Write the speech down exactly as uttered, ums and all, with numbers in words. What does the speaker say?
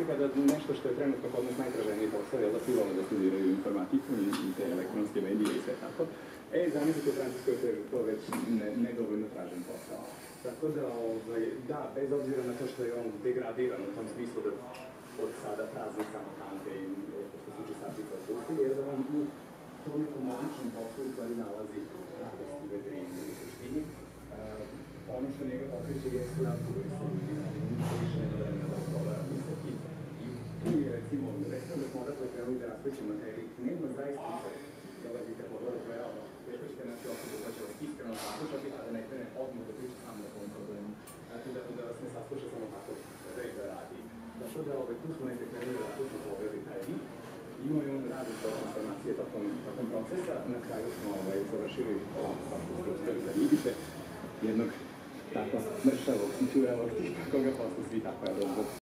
razlika da nešto što je trenutno kod nas najtraženiji posao je da svi vole da studiraju informatiku i, i te elektronske medije i sve tako. E, zamislite u Francuskoj to je to već ne, nedovoljno tražen posao. Tako da, ovaj, da, bez obzira na to što je on degradiran u tom smislu da od sada prazni samo kante i što se tiče sačica odpusti, jer da on u tom nekom običnom poslu u stvari nalazi radost i vedrinu u suštini. Ono što njega pokreće jesu razgovori sa ljudima, ništa više nema vremena da odgovara misleći. I tu je, recimo, recimo da smo odatle krenuli da raspećemo materiji, nema zaista sve. Dolazite po gore, to je realno. Teško ćete naći osobu koja će vas iskreno saslušati, a da ne krene odmah da priča sam na tom problemu. Znači da, da vas ne sasluša samo tako red da radi. Zato da ovaj, tu smo neke krenuli da tu smo pogledali taj vid. Imao je on radi to informacije tokom, tokom procesa. Na kraju smo ovaj, završili ovo, kako ste uspjeli da vidite, jednog tako mršavog, čuravog tipa koga posle svi tako je dobro.